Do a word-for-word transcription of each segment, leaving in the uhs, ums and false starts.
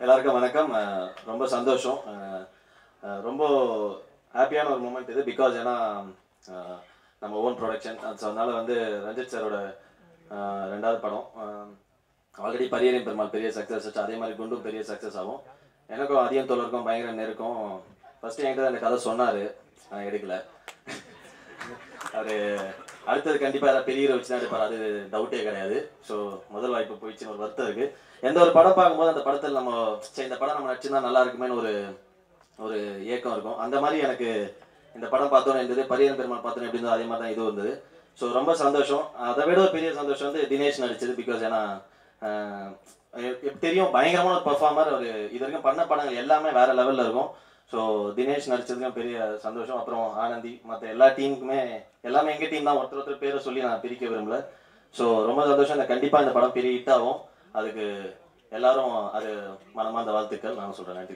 எல்லாருக்கும் வணக்கம். ரொம்ப சந்தோஷம், ரொம்ப ஹாப்பியான ஒரு மூமெண்ட் இது. பிகாஸ் ஏன்னா நம்ம ஓன் ப்ரொடக்ஷன். ஸோ அதனால வந்து ரஞ்சித் சாரோட ரெண்டாவது படம் ஆல்ரெடி பரியரின் பெருமாள் பெரிய சக்ஸஸ் ஆச்சு. அதே மாதிரி குண்டும் பெரிய சக்ஸஸ் ஆகும். எனக்கும் அதிகம் தோழருக்கும் பயங்கர நெருக்கம். ஃபர்ஸ்ட் என்கிட்ட அந்த கதை சொன்னார், நான் எடுக்கல. அது அடுத்தது கண்டிப்பாக ஏதாவது பெரிய வச்சு தான் எடுப்பார், அது டவுட்டே கிடையாது. ஸோ முதல் வாய்ப்பு போயிடுச்சுன்னு ஒரு வருத்தம் இருக்குது. எந்த ஒரு படம் பார்க்கும்போது அந்த படத்தில் நம்ம சரி இந்த படம் நம்ம நடிச்சுருந்தா நல்லா இருக்குமேனு ஒரு ஒரு ஏக்கம் இருக்கும். அந்த மாதிரி எனக்கு இந்த படம் பார்த்தோன்னு இருந்தது, பரியரின் பெருமாள் பார்த்தோன்னு எப்படி இருந்தது அதே மாதிரி தான் இது இருந்தது. ஸோ ரொம்ப சந்தோஷம். அதை விட ஒரு பெரிய சந்தோஷம் வந்து தினேஷ் நடிச்சது. பிகாஸ் ஏன்னா தெரியும், பயங்கரமான ஒரு பர்ஃபார்மர். ஒரு இது வரைக்கும் பண்ண படங்கள் எல்லாமே வேற லெவலில் இருக்கும். ஸோ தினேஷ் நடிச்சதுக்கும் பெரிய சந்தோஷம். அப்புறம் ஆனந்தி, மற்ற எல்லா டீமுக்குமே, எல்லாமே எங்கள் டீம் தான். ஒருத்தர் ஒருத்தர் பேரை சொல்லி நான் பிரிக்க விரும்பல. ஸோ ரொம்ப சந்தோஷம். இந்த கண்டிப்பாக இந்த படம் பெரிய ஹிட் ஆகும். அதுக்கு எல்லாரும் அது மனமார்ந்த வாழ்த்துக்கள் நான் சொல்கிறேன். நன்றி.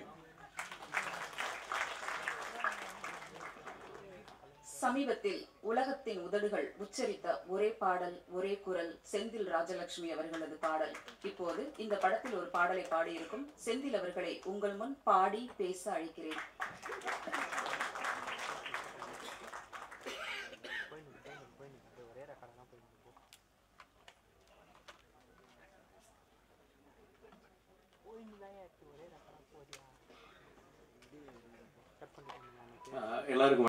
சமீபத்தில் உலகத்தின் உதடுகள் உச்சரித்த ஒரே பாடல் ஒரே குரல் செந்தில் ராஜலட்சுமி அவர்களது பாடல். இப்போது இந்த படத்தில் ஒரு பாடலை பாடியிருக்கும் செந்தில் அவர்களை உங்கள் முன் பாடி பேச அழைக்கிறேன். எல்லாருக்கும்